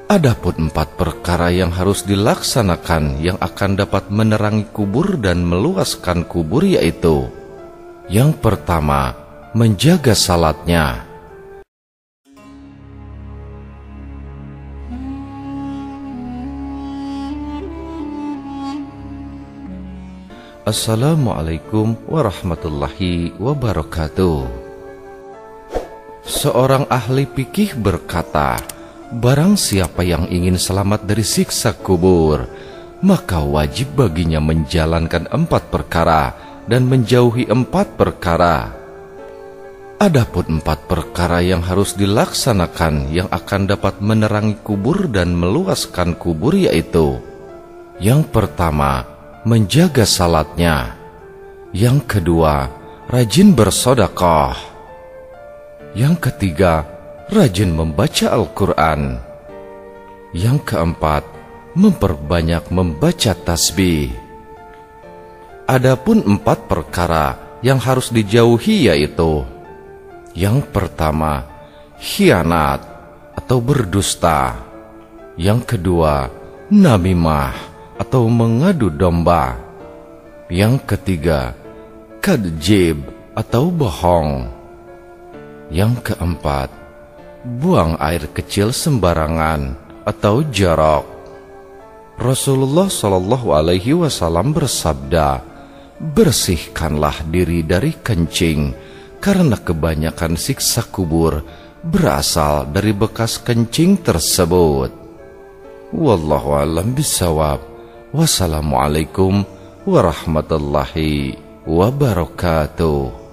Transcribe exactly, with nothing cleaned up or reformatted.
Adapun empat perkara yang harus dilaksanakan yang akan dapat menerangi kubur dan meluaskan kubur, yaitu: yang pertama, menjaga salatnya. Assalamualaikum warahmatullahi wabarakatuh. Seorang ahli fikih berkata, barang siapa yang ingin selamat dari siksa kubur, maka wajib baginya menjalankan empat perkara dan menjauhi empat perkara. Adapun empat perkara yang harus dilaksanakan yang akan dapat menerangi kubur dan meluaskan kubur, yaitu: yang pertama, menjaga salatnya. Yang kedua, rajin bersedekah. Yang ketiga, rajin membaca Al-Quran. Yang keempat, memperbanyak membaca tasbih. Adapun empat perkara yang harus dijauhi, yaitu: yang pertama, khianat atau berdusta. Yang kedua, namimah atau mengadu domba. Yang ketiga, kadzib atau bohong. Yang keempat, buang air kecil sembarangan atau jorok. Rasulullah Shallallahu Alaihi Wasallam bersabda, bersihkanlah diri dari kencing, karena kebanyakan siksa kubur berasal dari bekas kencing tersebut. Wallahu a'lam bishawab. Wassalamualaikum warahmatullahi wabarakatuh.